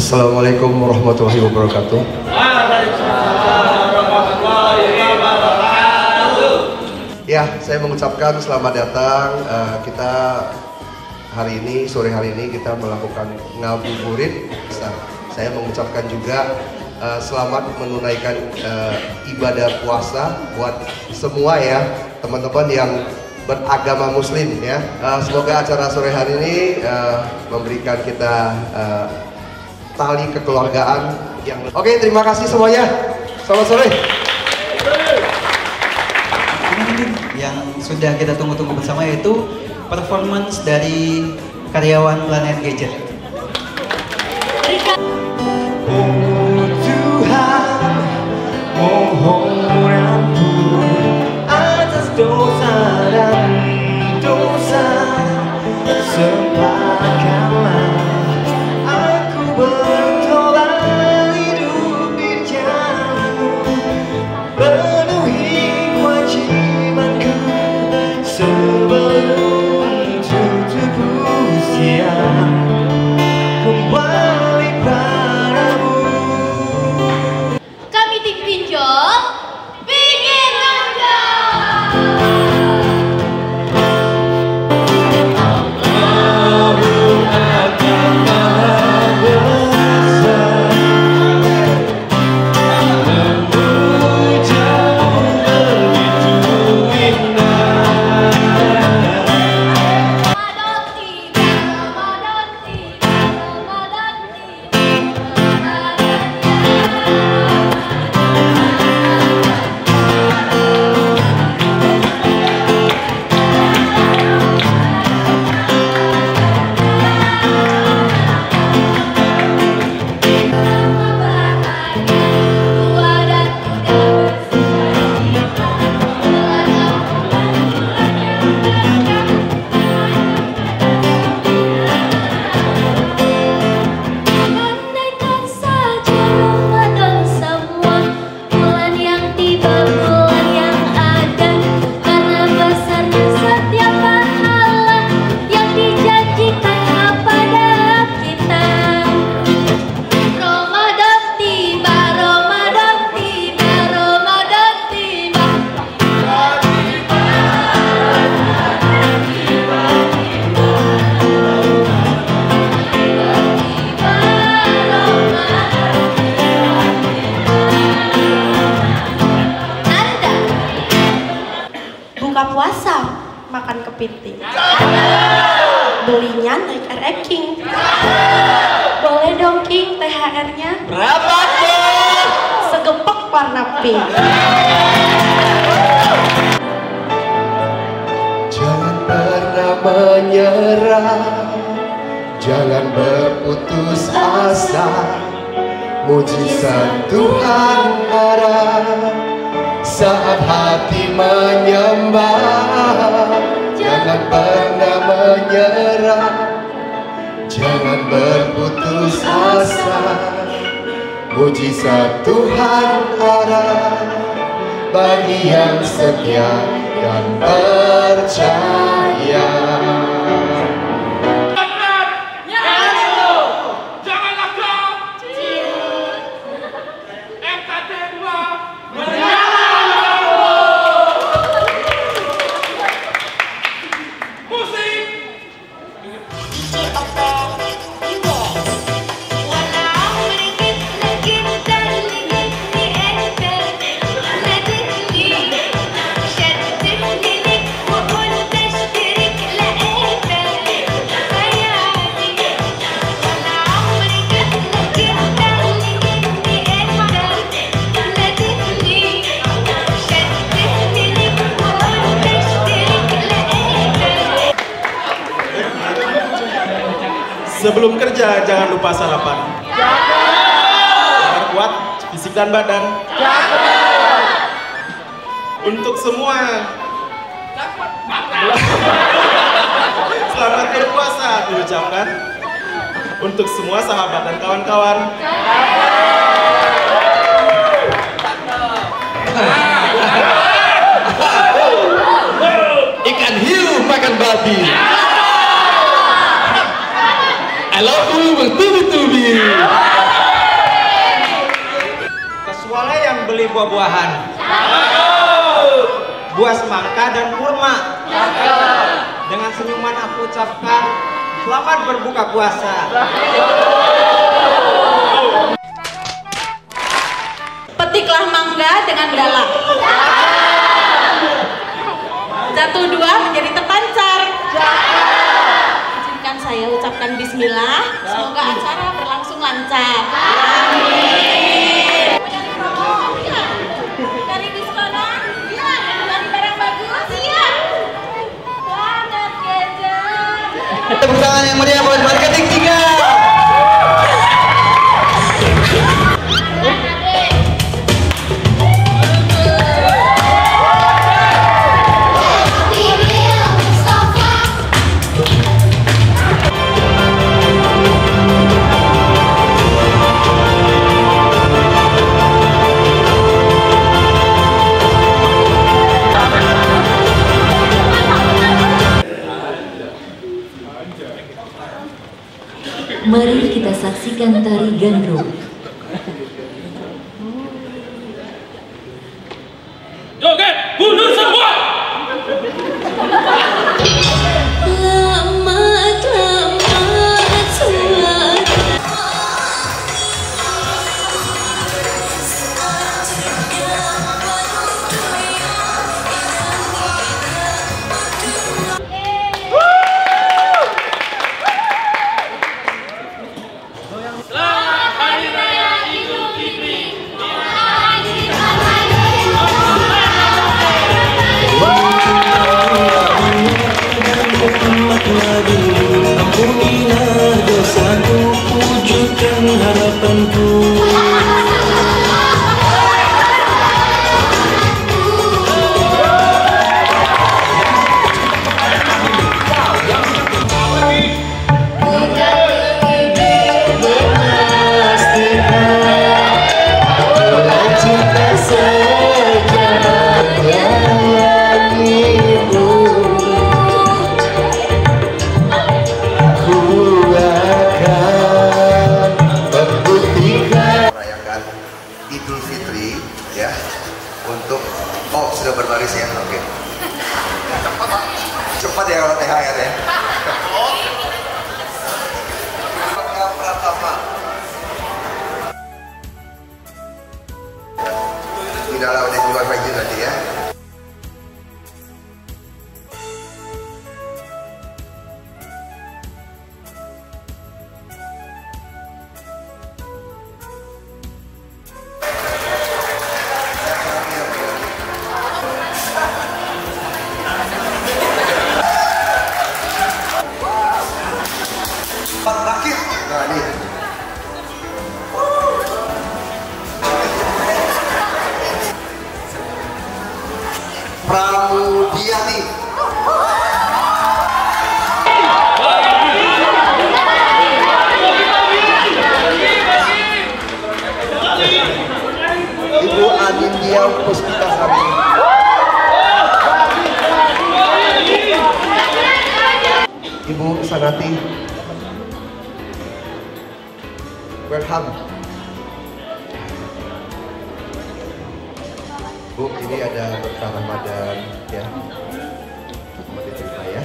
Assalamualaikum warahmatullahi wabarakatuh. Ya, saya mengucapkan selamat datang. Kita hari ini, sore hari ini kita melakukan ngabuburit. Saya mengucapkan juga selamat menunaikan ibadah puasa buat semua ya, teman-teman yang beragama muslim ya. Semoga acara sore hari ini memberikan kita tali kekeluargaan yang oke, terima kasih semuanya. Selamat sore. Yang sudah kita tunggu-tunggu bersama yaitu performance dari karyawan Planet Gadget. Oh Tuhan, mohon ampun atas dosa dan dosa, sempatkanlah aku bertolak hidup di jalanmu, penuhi kewajibanku sebelum tutup usia, kembali padamu. Kami tim Pinjol, bikin ronjol. Buka puasa, makan kepiting. Belinya naik King. Boleh dong King, THR-nya Berapa King? segepok warna pink. Jangan pernah menyerah, jangan berputus asa. Mujizat Tuhan ada saat hati menyembah. Jangan pernah menyerah, jangan berputus asa. Mujizat Tuhan ada bagi yang setia dan percaya. Sebelum kerja jangan lupa sarapan. Agar kuat fisik dan badan. Untuk semua selamat berpuasa diucapkan. Untuk semua sahabat dan kawan-kawan. Ikan hiu makan babi. I love you bertubi-tubi. beli buah-buahan? Buah semangka dan kurma. Dengan senyuman aku ucapkan selamat berbuka puasa. Petiklah mangga dengan galak. Jatuh dua menjadi terpancar. Izinkan saya ucapkan bismillah. Semoga acara berlangsung lancar. Amin. Dari diskonan? Iya. Dari barang bagus? Iya. Planet Gadget. Tepuk tangan yang meriah buat marketing 3. Mari kita saksikan tari gandrung. Joget, mundur semua! Ampunilah dosaku, wujudkan harapanku. Idul Fitri ya, untuk sudah berbaris ya, oke. Cepat ya kalau THR ya. Pratama. Tidak lawan yang keluar baju nanti ya. Rakit. Nah ini. Pramudiani. Ibu Anindya Puspitasari. Ibu Sanati. Welcome. Bu, ini ada berkah Ramadan ya. Mau diterima ya.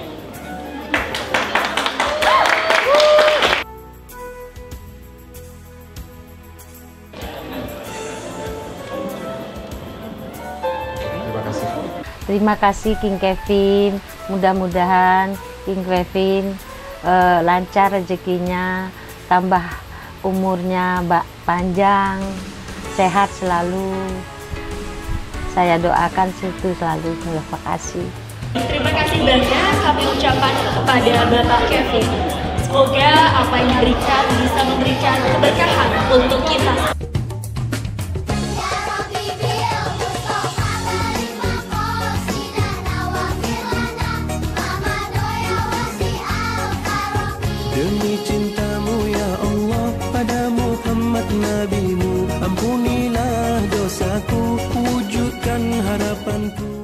Terima kasih. Terima kasih King Kevin. Mudah-mudahan King Kevin lancar rezekinya, tambah umurnya panjang, sehat selalu. Saya doakan situ selalu. Terima kasih. Terima kasih banyak kami ucapkan kepada Bapak Kevin. Semoga apa yang diberikan bisa memberikan keberkahan untuk kita. Demi cintamu ya Allah pada Muhammad Nabimu, ampunilah dosaku, wujudkan harapanku.